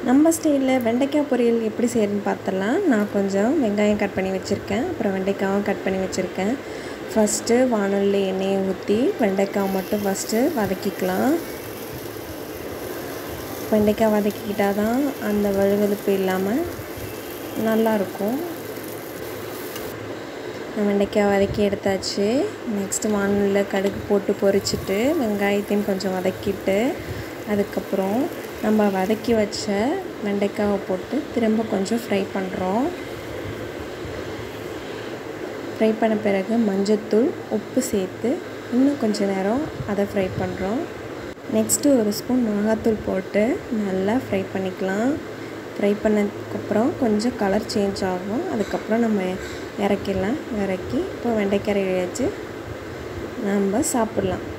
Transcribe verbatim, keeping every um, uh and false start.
நம்ம ஸ்டைலில் வெண்டைக்காய் பொரியல் எப்படி செய்யறதுன்னு பார்த்தலாம். நான் கொஞ்சம் வெங்காயம் கட் பண்ணி வச்சுருக்கேன், அப்புறம் வெண்டைக்காயும் கட் பண்ணி வச்சுருக்கேன். ஃபஸ்ட்டு வானலில் எண்ணெயை ஊற்றி வெண்டைக்காய் மட்டும் ஃபஸ்ட்டு வதக்கிக்கலாம். வெண்டைக்காய் வதக்கிக்கிட்டால் தான் அந்த வழுவழுப்பு இல்லாமல் நல்லாயிருக்கும். வெண்டைக்காய் வதக்கி எடுத்தாச்சு. நெக்ஸ்ட்டு வானலில் கடுகு போட்டு பொரிச்சிட்டு வெங்காயத்தையும் கொஞ்சம் வதக்கிட்டு அதுக்கப்புறம் நம்ம வதக்கி வச்ச வெண்டைக்காவை போட்டு திரும்ப கொஞ்சம் ஃப்ரை பண்ணுறோம். ஃப்ரை பண்ண பிறகு மஞ்சத்தூள் உப்பு சேர்த்து இன்னும் கொஞ்சம் நேரம் அதை ஃப்ரை பண்ணுறோம். நெக்ஸ்ட்டு ஒரு ஸ்பூன் மிளகாத்தூள் போட்டு நல்லா ஃப்ரை பண்ணிக்கலாம். ஃப்ரை பண்ணதுக்கப்புறம் கொஞ்சம் கலர் சேஞ்ச் ஆகும். அதுக்கப்புறம் நம்ம இறக்கிடலாம். இறக்கி இப்போ வெண்டைக்காய் ரெடி ஆச்சு, நம்ம சாப்பிட்லாம்.